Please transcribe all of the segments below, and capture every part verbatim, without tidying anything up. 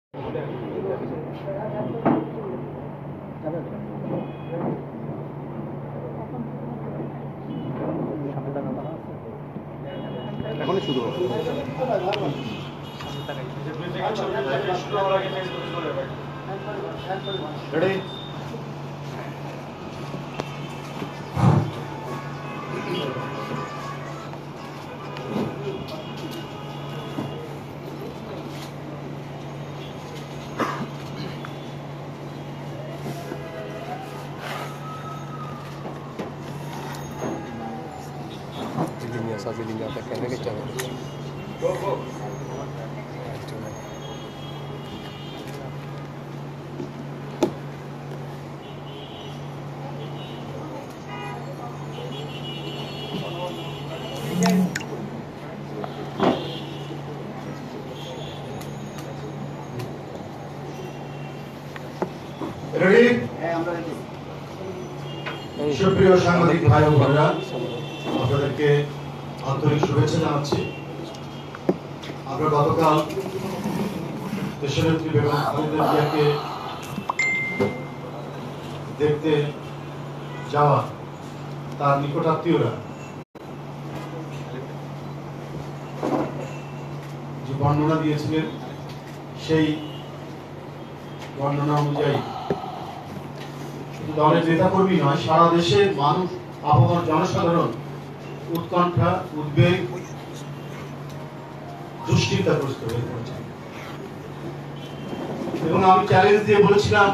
এখনই শুরু হবে। Ready? Satu lingga pakai lagi jangan. Go go. Ready? সুপ্রিয় সাংবাদিক ভাই ও বোনেরা, আপনাদেরকে আন্তরিক শুভেচ্ছা জানাচ্ছি। আমরা গতকাল দেশনেত্রী বেগম খালেদা জিয়াকে দেখতে যাওয়া তার নিকটাত্মীয়রা যে বর্ণনা দিয়েছিলেন, সেই বর্ণনা অনুযায়ী দলের নেতাকর্মী নয়, সারা দেশের মানুষ, আপামর জনসাধারণ উৎকণ্ঠা, উদ্বেগ, দুশ্চিন্তাগ্রস্ত হয়ে পড়েছে। এবং আমি চ্যালেঞ্জ দিয়ে বলেছিলাম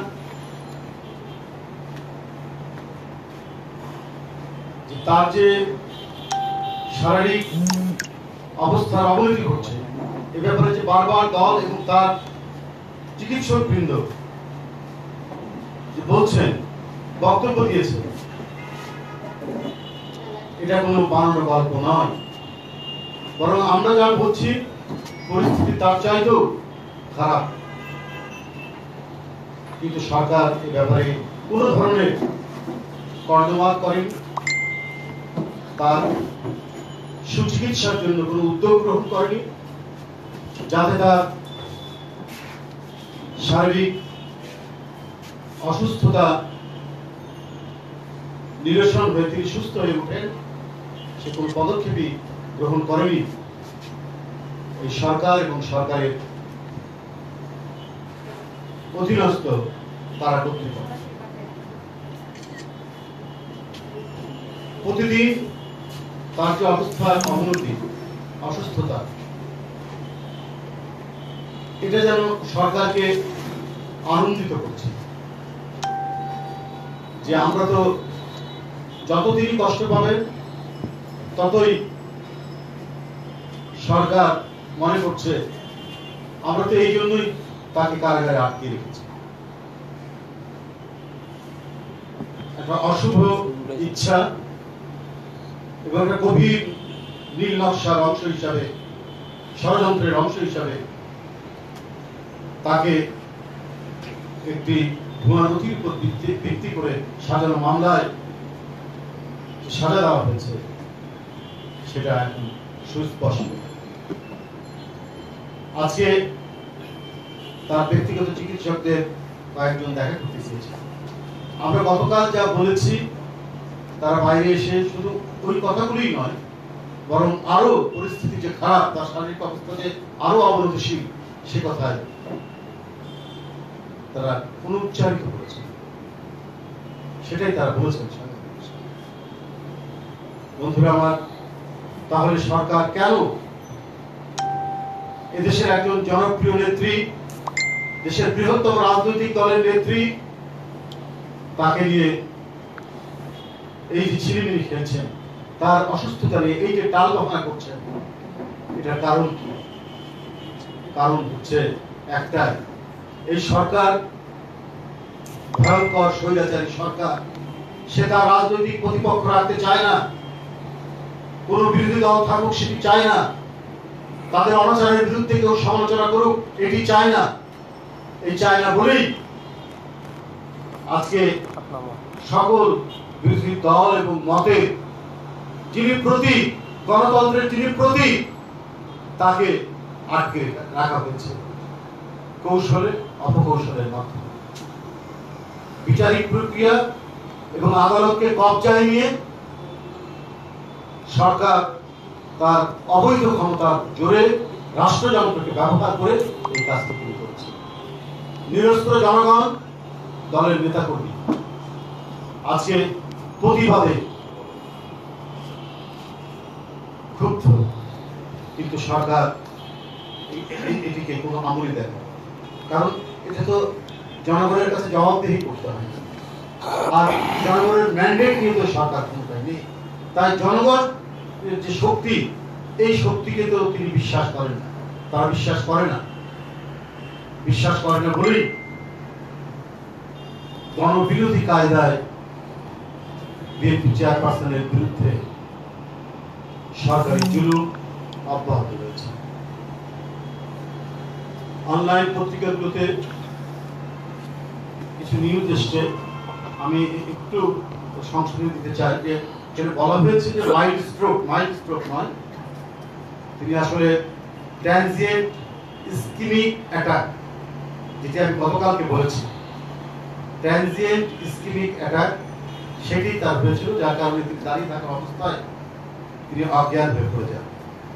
যে তার যে শারীরিক অবস্থার অবনতি ঘটছে, এ ব্যাপারে যে বারবার দল এবং তার চিকিৎসক বৃন্দ যে বলছেন, বক্তব্য দিয়েছে, এটা কোনো বানানো গল্প নয়, বরং আমরা যা বলছি পরিস্থিতি তার চাইতেও খারাপ। কিন্তু সরকার এ ব্যাপারে কোনো ধরনের কর্ণপাত করেনি, তার সুচিকিৎসার জন্য কোনো উদ্যোগ গ্রহণ করেনি, যাতে তার শারীরিক অসুস্থতা নিরসন হয়ে তিনি সুস্থ হয়ে ওঠেন, সে কোন পদক্ষেপই গ্রহণ করেনি এই সরকার এবং সরকারের অধীনস্থ তারা কর্তৃপক্ষ। প্রতিদিন তার যে অবস্থার অবনতি, অসুস্থতা, এটা যেন সরকারকে আনন্দিত করছে যে আমরা তো যতদিনই কষ্ট পাবেন ততই সরকার মনে করছে আমরা তো এই জন্যই তাকে কারাগারে আটকে রেখেছি। একটা অশুভ ইচ্ছা এবং একটা গভীর নীল নকশার অংশ হিসাবে, ষড়যন্ত্রের অংশ হিসাবে তাকে একটি ভুয়া নথির উপর ভিত্তি করে সাজানো মামলায় সাজা দেওয়া হয়েছে, সেটা এখন সুস্পষ্ট। আজকে তার ব্যক্তিগত চিকিৎসকদের কয়েকজন দেখা করতে চেয়েছে। আমরা গতকাল যা বলেছি, তারা বাইরে এসে শুধু ওই কথাগুলোই নয়, বরং আরো পরিস্থিতি যে খারাপ, তার শারীরিক অবস্থা যে আরো অবনতিশীল, সে কথায় তারা পুনরুচ্চারিত করেছে, সেটাই তারা বলেছেন। বন্ধুরা আমার, তাহলে সরকার কেন এদেশের একজন জনপ্রিয় নেত্রী, দেশের বৃহত্তম রাজনৈতিক দলের নেত্রী, তাকে নিয়ে এই যে ছিনিমিনি খেলছেন, তার অসুস্থতা নিয়ে এই যে টাল বাহানা করছেন, এটার কারণ কি? কারণ হচ্ছে একটাই, এই সরকার ভয়ঙ্কর স্বৈরাচারী সরকার। সে তার রাজনৈতিক প্রতিপক্ষ রাখতে চায় না, কোন বিরোধী দল থাকুক সেটি চায় না, তাদের অনাচারের বিরুদ্ধে কেউ সমালোচনা করুক এটি চায় না। এই চায় না বলেই আজকে সকল বিরোধী দল এবং মতের যিনি প্রতীক, গণতন্ত্রের যিনি প্রতীক, তাকে আটকে রাখা হয়েছে। কৌশলে অপকৌশলের মাধ্যমে বিচারিক প্রক্রিয়া এবং আদালতকে কবজায় নিয়ে সরকার তার অবৈধ ক্ষমতার জোরে রাষ্ট্রযন্ত্রকে ব্যবহার করে এই কাজটি শুরু করেছে। নিরস্ত্র জনগণ, দলের নেতাকর্মী আজকে প্রতিবাদে ক্ষুব্ধ, কিন্তু সরকার এটিকে কোনো আমলই দেয় না। কারণ এটা তো জনগণের কাছে জবাবদিহি করতে হয়, আর জনগণের ম্যান্ডেট নিয়ে তো সরকার ক্ষমতায় নেই। তাই জনগণ যে শক্তি, এই শক্তিকে তো তিনি বিশ্বাস করেন না, তারা বিশ্বাস করে না। বিশ্বাস করে না বলেই গণবিরোধী কায়দায় বিএনপি চেয়ারপারসনের বিরুদ্ধে সরকারি জুলুম অব্যাহত রয়েছে। অনলাইন পত্রিকাগুলোতে কিছু নিউজ এসছে, আমি একটু সংশোধন দিতে চাই। যে যেটা বলা হয়েছে যে মাইল্ড স্ট্রোক, মাইল্ড স্ট্রোক নয়, তিনি আসলে ট্রানজিয়েন্ট ইসকিমিক অ্যাটাক, যেটি আমি গতকালকে বলেছি, ট্রানজিয়েন্ট ইসকিমিক অ্যাটাক, সেটি তার হয়েছিল, যার কারণে তিনি দাঁড়িয়ে থাকা অবস্থায় তিনি অজ্ঞান হয়ে পড়ে যান।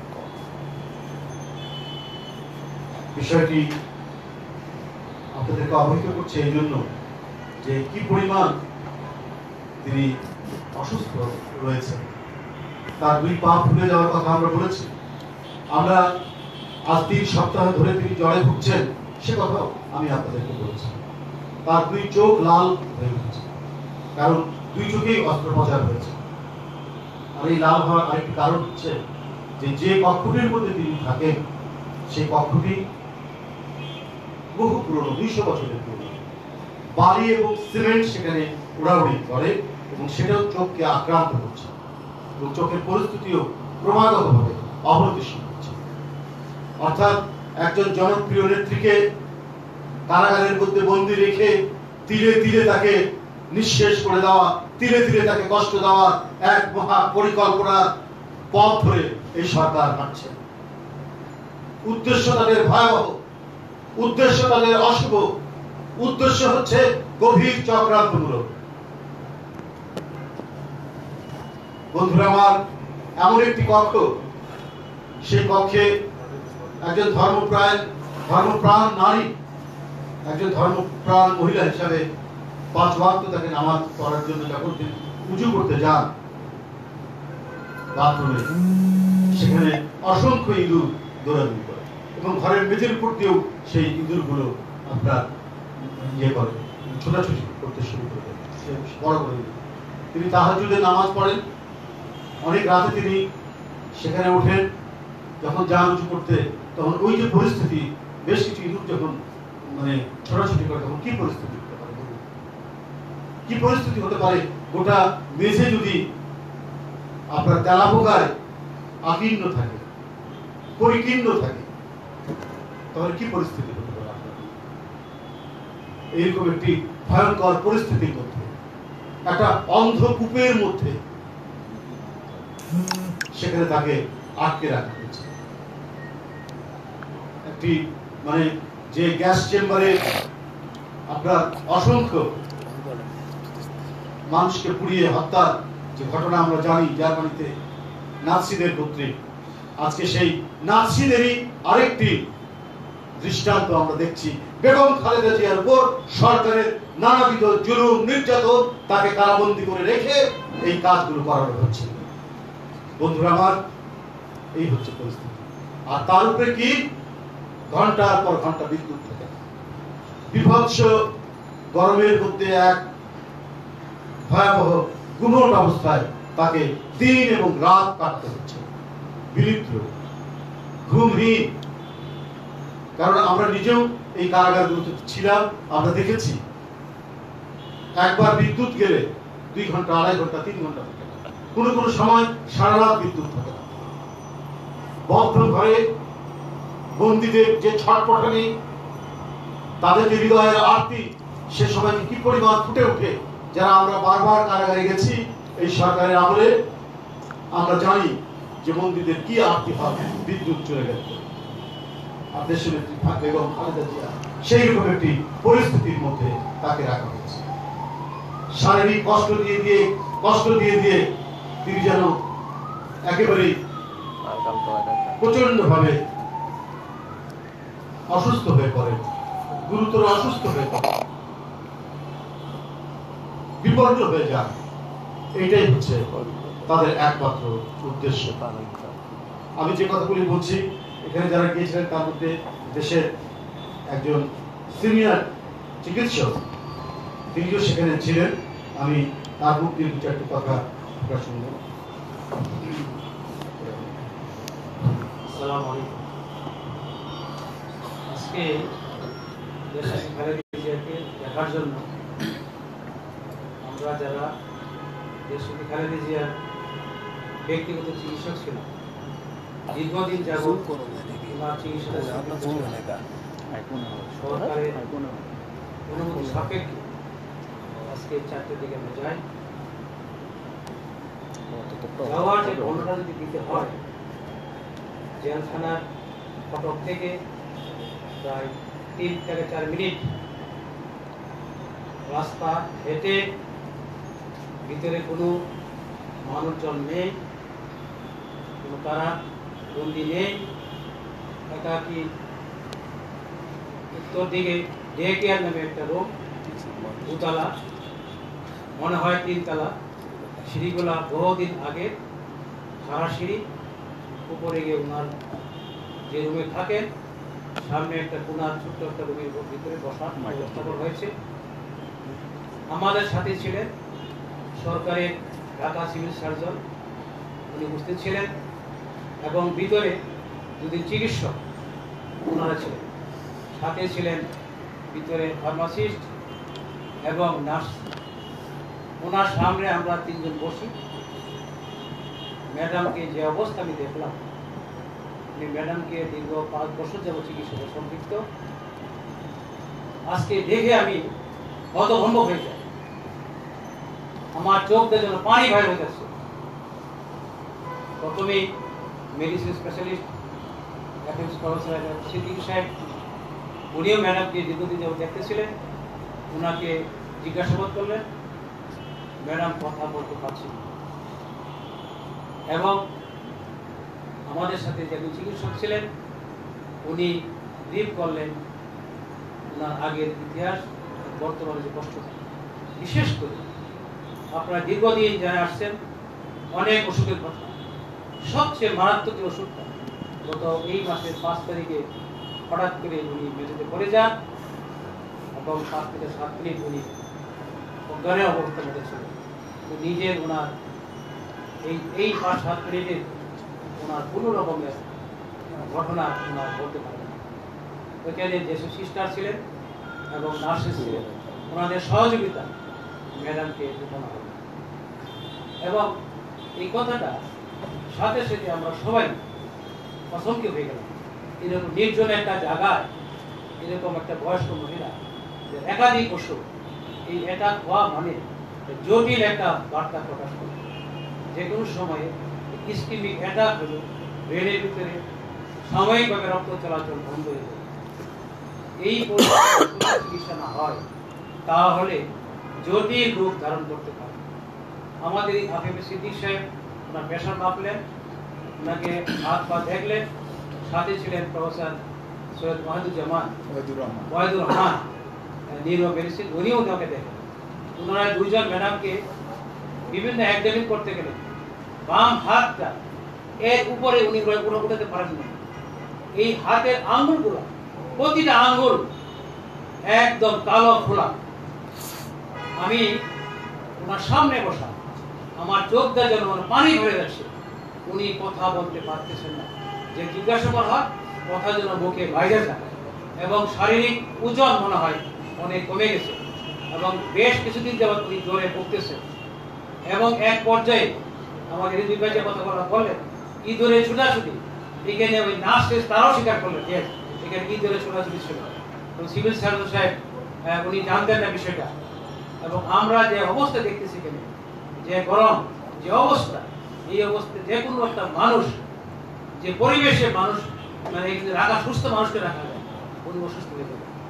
বিষয়টি আপনাদেরকে অবহিত করছে এই জন্য যে কি পরিমাণ তিনি অসুস্থ রয়েছেন। তার দুই পা ফুলে যাওয়ার কথা আমরা বলেছি। আমরা আজ তিন সপ্তাহ ধরে তিনি জ্বরে ভুগছেন, সে কথাও আমি আপনাদেরকে বলেছি। তার দুই চোখ লাল হয়ে উঠেছে, কারণ দুই চোখেই অস্ত্রোপচার হয়েছে। আর এই লাল হওয়ার আরেকটি কারণ হচ্ছে যে যে কক্ষটির মধ্যে তিনি থাকেন, সেই কক্ষটি বহু পুরনো, দুইশো বছরের পুরনো। বালি এবং সিমেন্ট সেখানে উড়াউড়ি করে এবং সেটাও চোখকে আক্রান্ত করছে এবং চোখের পরিস্থিতিও ক্রমাগতভাবে অবনতিশীল হচ্ছে। অর্থাৎ একজন জনপ্রিয় নেত্রীকে কারাগারের মধ্যে বন্দী রেখে ধীরে ধীরে তাকে নিঃশেষ করে দেওয়া, ধীরে ধীরে তাকে কষ্ট দেওয়া এক মহা পরিকল্পনার পথ ধরে এই সরকার হাঁটছে। উদ্দেশ্য তাদের ভয়াবহ, উদ্দেশ্য তাদের অশুভ, উদ্দেশ্য হচ্ছে গভীর চক্রান্তমূলক। বন্ধুরা আমার, এমন একটি কক্ষ, সেই কক্ষে একজন ধর্মপ্রাণ ধর্মপ্রাণ নারী, একজন ধর্মপ্রাণ মহিলা হিসাবে পাঁচ ওয়াক্ত তাকে নামাজ পড়ার জন্য যখন তিনি উজু করতে যান বাথরুমে, সেখানে অসংখ্য ইঁদুর দৌড়াদৌড়ি করে এবং ঘরের মেঝের উপর দিয়েও সেই ইঁদুরগুলো আপনার ইয়ে করে, ছোটাছুটি করতে শুরু করে দেয়, বড় বড় ইঁদুর। তিনি তাহাজ্জুদে নামাজ পড়েন, অনেক রাতে তিনি সেখানে ওঠেন, যখন যান উঁচু করতে, তখন ওই যে পরিস্থিতি, বেশ কিছু ইঁদুর যখন মানে ছোটাছুটি করে, তখন কি পরিস্থিতি হতে পারে, কি পরিস্থিতি হতে পারে? গোটা মেঝে যদি আপনার তেলাপোকায় আকীর্ণ থাকে, পরিকীর্ণ থাকে, তাহলে কি পরিস্থিতি হতে পারে? এইরকম একটি ভয়ঙ্কর পরিস্থিতির মধ্যে, একটা অন্ধকূপের মধ্যে সেখানে তাকে আটকে রাখা হয়েছে। একটি মানে যে গ্যাস চেম্বারে আপনার অসংখ্য মানুষকে পুড়িয়ে হত্যার যে ঘটনা আমরা জানি জার্মানিতে নাৎসিদের কর্তৃক, আজকে সেই নাৎসিদেরই আরেকটি দৃষ্টান্ত আমরা দেখছি। বেগম খালেদা জিয়ার উপর সরকারের নানাবিধ জুলুম নির্যাতন, তাকে কারাবন্দী করে রেখে এই কাজগুলো করানো হচ্ছে। বন্ধুরা আমার, এই হচ্ছে পরিস্থিতি। আর তার উপরে কি ঘন্টার পর ঘন্টা বিদ্যুৎ থাকে, বিভৎস গরমের মধ্যে এক ভয়াবহ গুমোট অবস্থায় তাকে দিন এবং রাত কাটতে হচ্ছে, বিলিপ্ত, ঘুমহীন। কারণ আমরা নিজেও এই কারাগারগুলোতে ছিলাম, আমরা দেখেছি একবার বিদ্যুৎ গেলে দুই ঘন্টা, আড়াই ঘন্টা, তিন ঘন্টা থাকে, কোনো কোনো সময় সারা রাত বিদ্যুৎ থাকে না। বদ্ধ ঘরে বন্দীদের যে ছটপটানি, তাদের যে হৃদয়ের আরতি, সে সময় কি পরিমাণ ফুটে ওঠে। যারা আমরা বারবার কারাগারে গেছি এই সরকারের আমলে, আমরা জানি যে বন্দীদের কি আরতি হয় বিদ্যুৎ চলে গেছে। আর দেশের নেত্রী বেগম খালেদা জিয়া সেই রকম একটি পরিস্থিতির মধ্যে তাকে রাখা হয়েছে। শারীরিক কষ্ট দিয়ে দিয়ে কষ্ট দিয়ে দিয়ে তিনি যেন একেবারেই প্রচন্ড ভাবে অসুস্থ হয়ে পড়েন, গুরুতর অসুস্থ হয়ে পড়েন, বিপর্য হয়ে যান। এইটাই হচ্ছে তাদের একমাত্র উদ্দেশ্য। আমি যে কথাগুলি বলছি, এখানে যারা গিয়েছিলেন তার মধ্যে দেশের একজন সিনিয়র চিকিৎসক, তিনিও সেখানে ছিলেন। আমি তার মুখ দিয়ে দু চারটি কথা আপনারা শুনবেন। আসসালামু আলাইকুম। আজকে দেশের খালেদা জিয়াকে দেখার জন্য আমরা যারা দেশের খালেদা জিয়ার ব্যক্তিগত চিকিৎসক ছিলাম, দীর্ঘদিন যাবৎ ওনার চিকিৎসা সরকারের অনুমতি সাপেক্ষে আজকে চারটের দিকে আমরা যাই। যাওয়ার যে বর্ণনা যদি দিতে হয়, জেলখানার ফটক থেকে প্রায় তিন থেকে চার মিনিট রাস্তা হেঁটে, ভিতরে কোনো মানুষজন নেই, কোনো কারা বন্দি নেই, একাকি উত্তর দিকে ডে কেয়ার নামে একটা রুম, দুতলা, মনে হয় তিনতলা, সিঁড়িগুলা বহুদিন আগে সারা সিঁড়ি, উপরে গিয়ে ওনার যে রুমে থাকেন সামনে একটা কোনার ছোট্ট একটা রুমের ভিতরে বসার ব্যবস্থা করা হয়েছে। আমাদের সাথে ছিলেন সরকারের ঢাকা সিভিল সার্জন, উনি উপস্থিত ছিলেন, এবং ভিতরে দুদিন চিকিৎসক ওনারা ছিলেন, সাথে ছিলেন ভিতরে ফার্মাসিস্ট এবং নার্স। ওনার সামনে আমরা তিনজন বসি। ম্যাডামকে যে অবস্থা আমি দেখলাম, উনি ম্যাডামকে দীর্ঘ পাঁচ বছর যাবত চিকিৎসাতে সম্পৃক্ত, আজকে দেখে আমি হতভম্ব হয়ে যাই। আমার চোখ দিয়ে যেন পানি বাইর হয়ে যাচ্ছে। প্রথমেই medicine specialist FMC professor Siddiqui সাহেব, উনিও ম্যাডামকে দীর্ঘদিন যাবত দেখতেছিলেন, ওনাকে জিজ্ঞাসাবাদ করলেন। ম্যাডাম কথা বলতে পারছেন, এবং আমাদের সাথে যে চিকিৎসক ছিলেন উনি ব্রিফ করলেন ওনার আগের ইতিহাস, বর্তমানে যে কষ্ট, বিশেষ করে আপনারা দীর্ঘদিন জেনে আসছেন অনেক ওষুধের কথা। সবচেয়ে মারাত্মক ওষুধটা গত এই মাসের পাঁচ তারিখে হঠাৎ করে উনি মেঝেতে পড়ে যান, এবং পাঁচ থেকে সাত মিনিট উনি অজ্ঞানের অবস্থার মধ্যে ছিলেন। নিজের ওনার এই এই পাঁচ সাত মিনিটের ওনার কোনো রকমের ঘটনা ওনার বলতে পারেন। ওইখানে যেসব সিস্টার ছিলেন এবং নার্সেস ছিলেন, ওনাদের সহযোগিতা ম্যাডামকে ঘটনা হবে। এবং এই কথাটা সাথে সাথে আমরা সবাই অসংখ্য হয়ে গেলাম। এরকম নির্জন একটা জায়গায় এরকম একটা বয়স্ক মহিলা একাধিক ওষুধ, এই অ্যাটাক হওয়া মানে জটিল একটা বার্তা প্রকাশ করে। যে কোনো সময়ে ইসকিমিক অ্যাটাক হলো, ব্রেনের ভিতরে সাময়িকভাবে রক্ত চলাচল বন্ধ হয়ে যাবে। এই পরিস্থিতিতে চিকিৎসা না হয় তাহলে জটিল রূপ ধারণ করতে পারে। আমাদের এফএমসি সিদ্দিক সাহেব ওনার প্রেশার মাপলেন, ওনাকে হাত পা দেখলেন, সাথে ছিলেন professor Syed Wahiduzzaman Wahidur Rahman neuro medicine, উনিও ওনাকে দেখেন। ওনারা দুইজন ম্যাডামকে বিভিন্ন এক্সামিন করতে গেলেন, বাম হাতটা এর উপরে উনি উঠাতে পারেন না। এই হাতের আঙ্গুলগুলো, প্রতিটা আঙ্গুল একদম কালো খোলা। আমি ওনার সামনে বসা, আমার চোখ দিয়ে যেন পানি ভরে যাচ্ছে। উনি কথা বলতে পারতেছেন না, যে জিজ্ঞাসা করা হয় কথা যেন মুখে বাইরে যায়, এবং শারীরিক ওজন মনে হয় অনেক কমে গেছে, এবং বেশ কিছুদিন যাবত উনি জোরে ভুগতেছেন। এবং এক পর্যায়ে আমাদের এই দুই ভাইয়ের কথা বলা বললেন কি ধরে ছুটাছুটি, এখানে ওই নার্স তারাও স্বীকার করলেন যে এখানে কি ধরে ছোটাছুটি ছিল। তো সিভিল সার্জন সাহেব উনি জানতেন না বিষয়টা, এবং আমরা যে অবস্থা দেখতেছি এখানে, যে গরম, যে অবস্থা, এই অবস্থায় যে কোনো একটা মানুষ, যে পরিবেশে মানুষ মানে রাখা, সুস্থ মানুষকে রাখা যায়, উনি অসুস্থ হয়ে যাবে।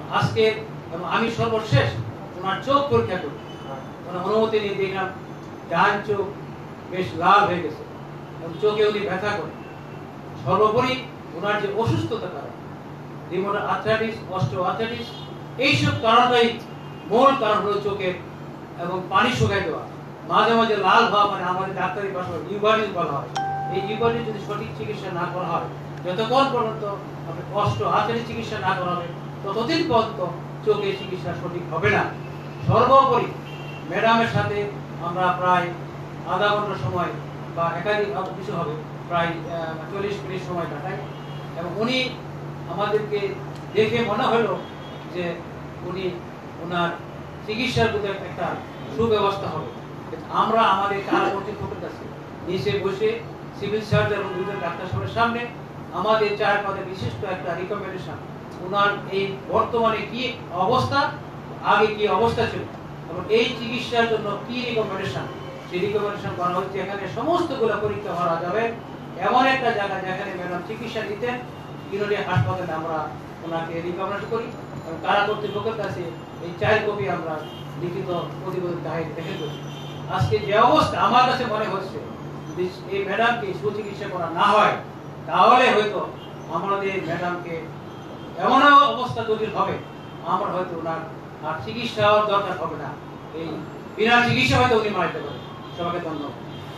আজকে এবং আমি সর্বশেষ ওনার চোখ পরীক্ষা করি, ওনার অনুমতি নিয়ে দেখলাম ডান চোখ বেশ লাল হয়ে গেছে এবং চোখে উনি ব্যথা করে। সর্বোপরি ওনার যে অসুস্থতা কারণ রিমোটার আর্থ্রাইটিস, অস্টিও আর্থ্রাইটিস, এইসব কারণটাই মূল কারণ হলো চোখের এবং পানি শুকাই দেওয়া, মাঝে মাঝে লাল হওয়া, মানে আমাদের ডাক্তারি ভাষায় ইউভারিস বলা হয়। এই ইউভারিস যদি সঠিক চিকিৎসা না করা হয়, যতক্ষণ পর্যন্ত আপনি অস্টিও আর্থ্রাইটিস চিকিৎসা না করা হবে ততদিন পর্যন্ত চোখের চিকিৎসা সঠিক হবে না। সর্বোপরি ম্যাডামের সাথে আমরা প্রায় আধা ঘন্টা সময় বা একাধিক কিছু হবে প্রায় চল্লিশ মিনিট সময় কাটাই এবং উনি আমাদেরকে দেখে মনে হলো যে উনি ওনার চিকিৎসার প্রতি একটা সুব্যবস্থা হবে। আমরা আমাদের কারা কর্তৃপক্ষের কাছে নিচে বসে সিভিল সার্জন এবং দুজন ডাক্তার সাহেবের সামনে আমাদের চার পদে বিশিষ্ট একটা রিকমেন্ডেশন, ওনার এই বর্তমানে কি অবস্থা, আগে কি অবস্থা ছিল এবং এই চিকিৎসার জন্য কি রিকমেন্ডেশন, সেই রিকমেন্ডেশন করা হচ্ছে। এখানে সমস্তগুলো পরীক্ষা করা যাবে এমন একটা জায়গা যেখানে ম্যাডাম চিকিৎসা দিতেন, কিনোরিয়া হাসপাতালে আমরা ওনাকে রিকমেন্ড করি এবং কারা কর্তৃপক্ষের কাছে এই চার কপি আমরা লিখিত প্রতিবেদন দেখে করি। আজকে যে অবস্থা আমার কাছে মনে হচ্ছে, যদি এই ম্যাডামকে সুচিকিৎসা করা না হয় তাহলে হয়তো আমাদের ম্যাডামকে এমন অবস্থা জটিল হবে, আমার হয়তো ওনার আর চিকিৎসার দরকার হবে না, এই বিনা চিকিৎসা হয়তো উনি মারা যেতে পারেন। সবাইকে ধন্যবাদ।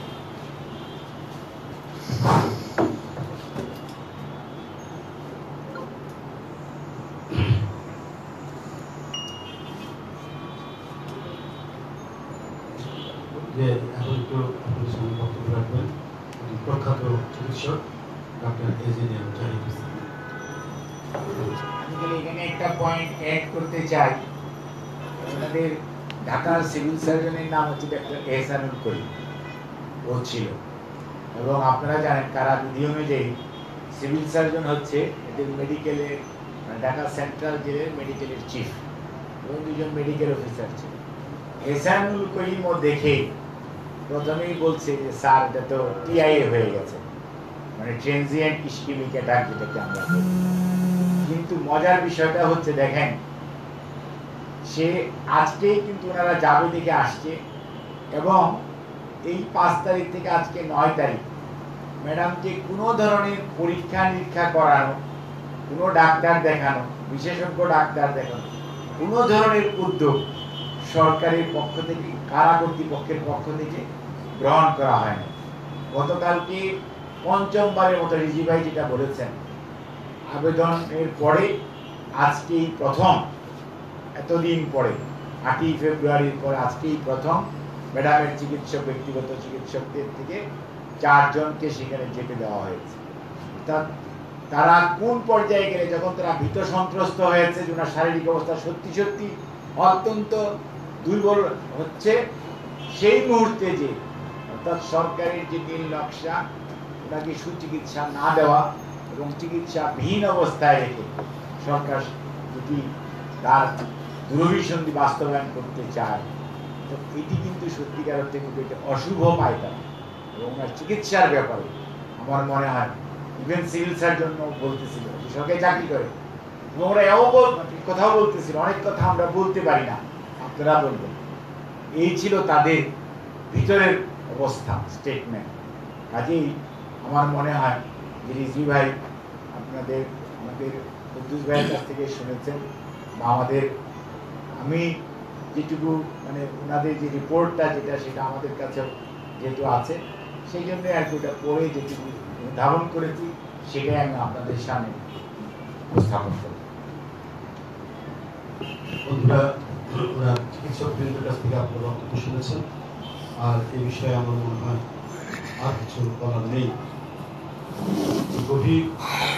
যে এখন একটু আপনাদের সামনে বক্তব্য রাখবেন প্রখ্যাত চিকিৎসক ডক্টর এজিনিয়াম জাহিদ হোসেন। আমি এখানে একটা পয়েন্ট অ্যাড করতে চাই। আমাদের ঢাকার সিভিল সার্জনের নাম হচ্ছে ডক্টর এহসানুল করিম, ও ছিল। এবং আপনারা জানেন কারা বিধি অনুযায়ী সিভিল সার্জন হচ্ছে এদের মেডিকেলের, ঢাকা সেন্ট্রাল জেলের মেডিকেলের চিফ এবং দুজন মেডিকেল অফিসার ছিল। এহসানুল করিমও দেখে প্রথমেই বলছে যে স্যার এটা তো টিআইএ হয়ে গেছে, মানে ট্রানজিয়েন্ট ইস্কিমিক অ্যাটাক যেটাকে আমরা বলি। কিন্তু মজার বিষয়টা হচ্ছে দেখেন, সে আজকেই কিন্তু ওনারা যাবে দিকে আসছে এবং এই পাঁচ তারিখ থেকে আজকে নয় তারিখ ম্যাডামকে কোনো ধরনের পরীক্ষা নিরীক্ষা করানো, কোনো ডাক্তার দেখানো, বিশেষজ্ঞ ডাক্তার দেখানো, কোনো ধরনের উদ্যোগ সরকারের পক্ষ থেকে, কারা কর্তৃপক্ষের পক্ষ থেকে গ্রহণ করা হয় না। গতকালকে পঞ্চমবারের মতো রিজি ভাই যেটা বলেছেন, আবেদনের পরে আজকেই প্রথম, এতদিন পরে আটই ফেব্রুয়ারির পর আজকেই প্রথম ম্যাডামের চিকিৎসক, ব্যক্তিগত চিকিৎসকদের থেকে চারজনকে সেখানে যেতে দেওয়া হয়েছে। অর্থাৎ তারা কোন পর্যায়ে গেলে, যখন তারা ভীত সন্ত্রস্ত হয়েছে যে ওনার শারীরিক অবস্থা সত্যি সত্যি অত্যন্ত দুর্বল হচ্ছে, সেই মুহূর্তে যে অর্থাৎ সরকারের যে নীল নকশা, ওনাকে সুচিকিৎসা না দেওয়া এবং চিকিৎসাবিহীন অবস্থায় রেখে সরকার যদি তার দূরভিসন্ধি বাস্তবায়ন করতে চায়, তো এটি কিন্তু সত্যিকার অর্থে কিন্তু এটা অশুভ পায় তারা। এবং ওনার চিকিৎসার ব্যাপারে আমার মনে হয় ইভেন সিভিল সার্জন বলতেছিল, সরকারি চাকরি করে, এবং ওরা এও কথাও বলতেছিল, অনেক কথা আমরা বলতে পারি না, আপনারা বলবেন। এই ছিল তাদের ভিতরের অবস্থা, স্টেটমেন্ট। কাজেই আমার মনে হয় যে রিজভি ভাই আপনাদের, আমাদের কুদ্দুস ভাইয়ের কাছ থেকে শুনেছেন, বা আমাদের, আমি যেটুকু মানে ওনাদের যে রিপোর্টটা যেটা, সেটা আমাদের কাছে যেহেতু আছে, সেই জন্য আর কি ওটা পড়ে যেটুকু ধারণ করেছি সেটাই আমি আপনাদের সামনে উপস্থাপন করি। বন্ধুরা, ওরা চিকিৎসক বৃন্দের কাছ থেকে আপনার বক্তব্য শুনেছেন, আর এই বিষয়ে আমার মনে হয় আর কিছু বলার নেই। গভীর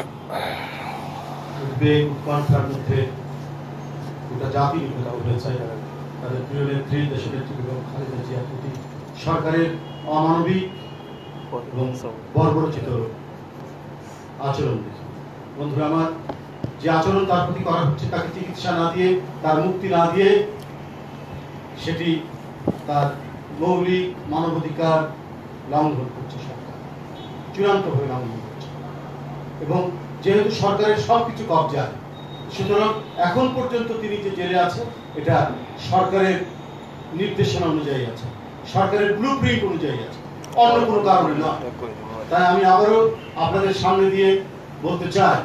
উদ্বেগ, উৎকণ্ঠার মধ্যে গোটা জাতি নিহত হয়েছে। তাদের প্রিয় নেত্রী, দেশের নেত্রী বেগম খালেদা জিয়ার প্রতি সরকারের অমানবিক এবং বর্বরচিত আচরণ দেখে। বন্ধুরা আমার, যে আচরণ তার প্রতি করা হচ্ছে, তাকে চিকিৎসা না দিয়ে, তার মুক্তি না দিয়ে, সেটি তার মৌলিক মানবাধিকার লঙ্ঘন করছে সরকার, চূড়ান্তভাবে লঙ্ঘন করছে। এবং যেহেতু সরকারের সবকিছু কবজায়, সুতরাং এখন পর্যন্ত তিনি যে জেলে আছেন এটা সরকারের নির্দেশনা অনুযায়ী আছে, সরকারের ব্লু প্রিন্ট অনুযায়ী আছে, অন্য কোনো কারণে না। তাই আমি আবারও আপনাদের সামনে দিয়ে বলতে চাই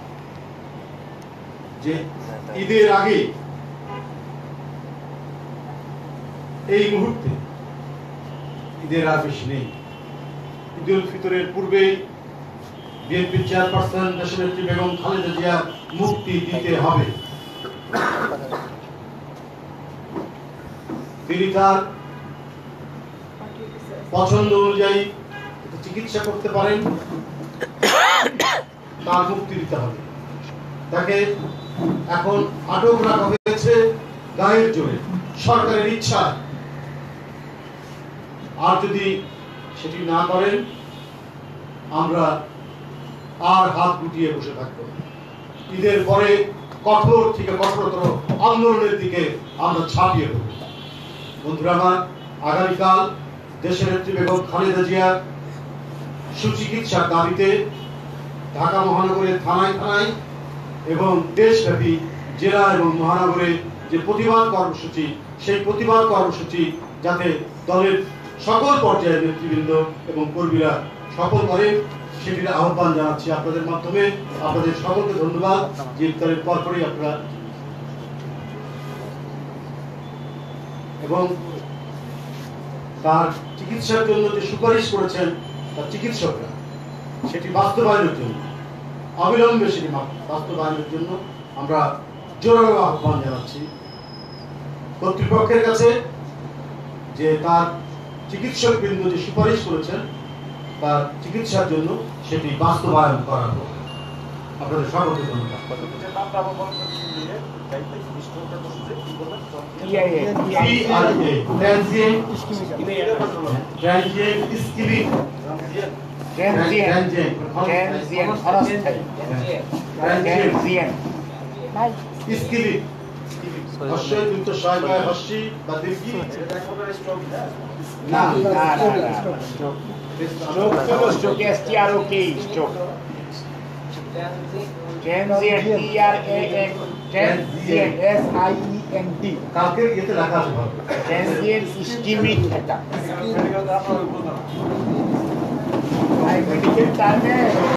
যে ঈদের আগে এই মুহূর্তে ঈদের আর বেশি নেই। ঈদুল ফিতরের পূর্বেই বিএনপি চেয়ারপারসন দেশনেত্রী বেগম খালেদা জিয়া মুক্তি দিতে হবে। তিনি তার পছন্দ অনুযায়ী চিকিৎসা করতে পারেন, তার মুক্তি দিতে হবে। তাকে এখন আটক রাখা হয়েছে গায়ের জোরে, সরকারের ইচ্ছা। আর যদি সেটি না করেন আমরা আর হাত গুটিয়ে বসে থাকবো। ঈদের পরে কঠোর থেকে কঠোরতর আন্দোলনের দিকে আমরা ছাপিয়ে পড়ব। বন্ধুরা আমার, আগামীকাল দেশের নেত্রী বেগম খালেদা জিয়ার সুচিকিৎসার দাবিতে ঢাকা মহানগরের থানায় থানায় এবং দেশব্যাপী জেলা এবং মহানগরে যে প্রতিবাদ কর্মসূচি, সেই প্রতিবাদ কর্মসূচি যাতে দলের সকল পর্যায়ের নেতৃবৃন্দ এবং কর্মীরা সফল করেন সেটির আহ্বান জানাচ্ছি আপনাদের মাধ্যমে। আপনাদের সকলকে ধন্যবাদ যে ইফতারের পরপরই আপনারা এবং তার চিকিৎসার জন্য যে সুপারিশ করেছেন তার চিকিৎসকরা সেটি বাস্তবায়নের জন্য অবিলম্বে সেটি বাস্তবায়নের জন্য আমরা জোরালো আহ্বান জানাচ্ছি কর্তৃপক্ষের কাছে যে তার চিকিৎসক বৃন্দ যে সুপারিশ করেছেন তার চিকিৎসার জন্য সেটি বাস্তবায়ন করা হোক। আপনাদের সকলকে ধন্যবাদ। না না না Stroke হলো stroke S T R O K stroke transient T R A N transient S I E N T কালকে এতে লেখা আছে ভালো transient ischemic attack I medical term